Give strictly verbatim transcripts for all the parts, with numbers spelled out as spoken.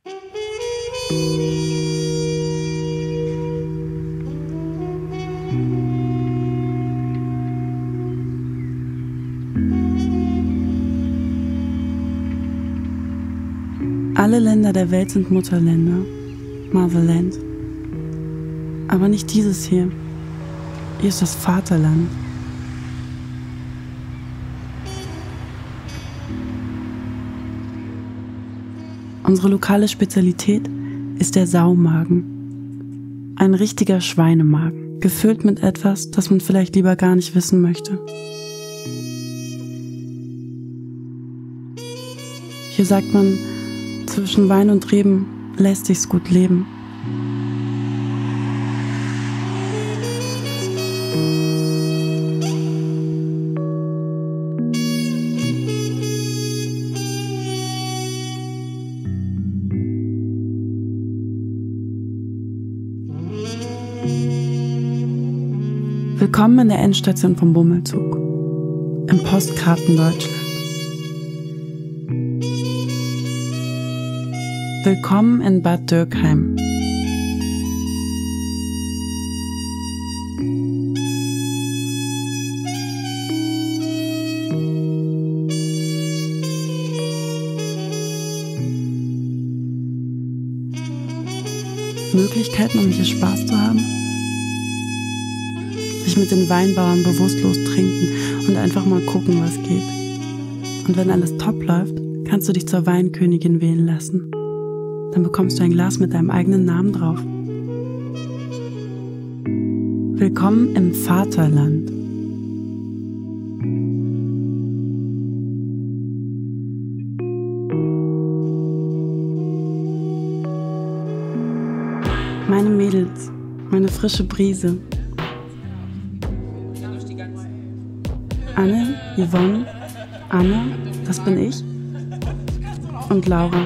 Alle Länder der Welt sind Mutterländer, Motherland. Aber nicht dieses hier. Hier ist das Vaterland. Unsere lokale Spezialität ist der Saumagen. Ein richtiger Schweinemagen, gefüllt mit etwas, das man vielleicht lieber gar nicht wissen möchte. Hier sagt man, zwischen Wein und Reben lässt sich's gut leben. Willkommen in der Endstation vom Bummelzug, im Postkartendeutschland. Willkommen in Bad Dürkheim. Möglichkeiten, um hier Spaß zu haben? Sich mit den Weinbauern bewusstlos trinken und einfach mal gucken, was geht. Und wenn alles top läuft, kannst du dich zur Weinkönigin wählen lassen. Dann bekommst du ein Glas mit deinem eigenen Namen drauf. Willkommen im Vaterland. Meine Mädels, meine frische Brise. Anne, Yvonne, Anna, das bin ich. Und Laura.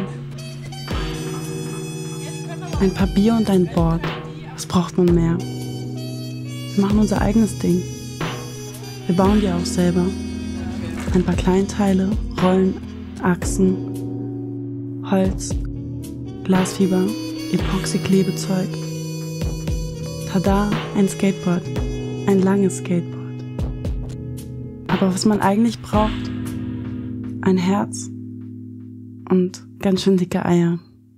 Ein paar Bier und ein Board. Was braucht man mehr? Wir machen unser eigenes Ding. Wir bauen die auch selber. Ein paar Kleinteile, Rollen, Achsen, Holz, Glasfiber, Epoxy-Klebezeug. Tada, ein Skateboard. Ein langes Skateboard. Aber was man eigentlich braucht, ein Herz und ganz schön dicke Eier.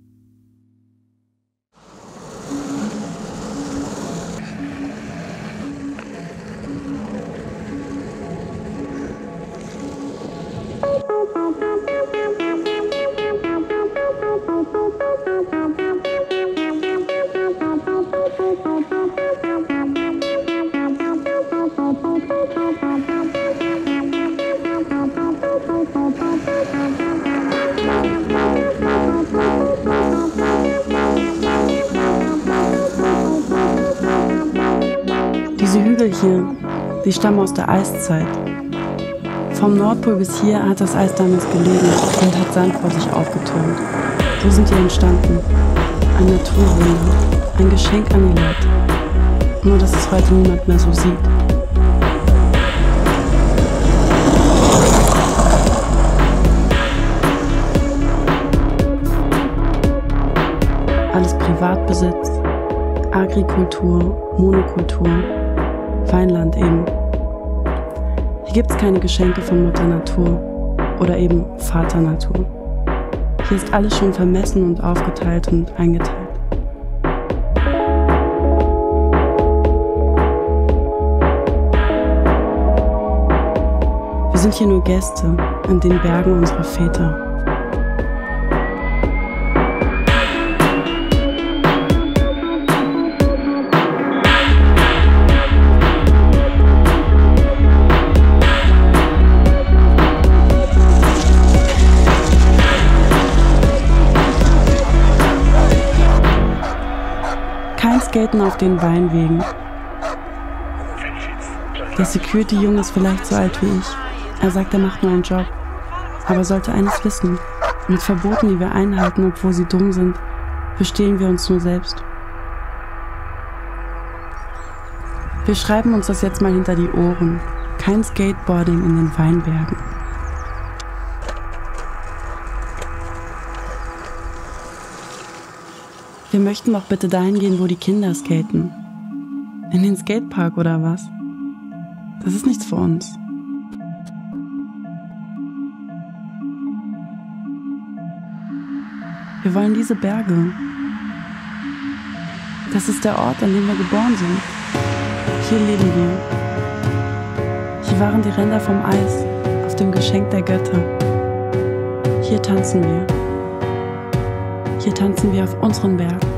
Diese Hügel hier, die stammen aus der Eiszeit. Vom Nordpol bis hier hat das Eis damals gelegen und hat Sand vor sich aufgetürmt. So sind die entstanden. Ein Naturwunder, ein Geschenk an die Leute. Nur, dass es heute niemand mehr so sieht. Alles Privatbesitz, Agrikultur, Monokultur, Weinland eben. Hier gibt es keine Geschenke von Mutter Natur oder eben Vater Natur. Hier ist alles schon vermessen und aufgeteilt und eingeteilt. Wir sind hier nur Gäste in den Bergen unserer Väter. Kein Skaten auf den Weinwegen. Der Security-Junge ist vielleicht so alt wie ich. Er sagt, er macht nur einen Job. Aber sollte eines wissen. Mit Verboten, die wir einhalten, obwohl sie dumm sind, bestehlen wir uns nur selbst. Wir schreiben uns das jetzt mal hinter die Ohren. Kein Skateboarding in den Weinbergen. Wir möchten doch bitte dahin gehen, wo die Kinder skaten. In den Skatepark oder was? Das ist nichts für uns. Wir wollen diese Berge. Das ist der Ort, an dem wir geboren sind. Hier leben wir. Hier waren die Ränder vom Eis auf dem Geschenk der Götter. Hier tanzen wir. Hier tanzen wir auf unseren Berg.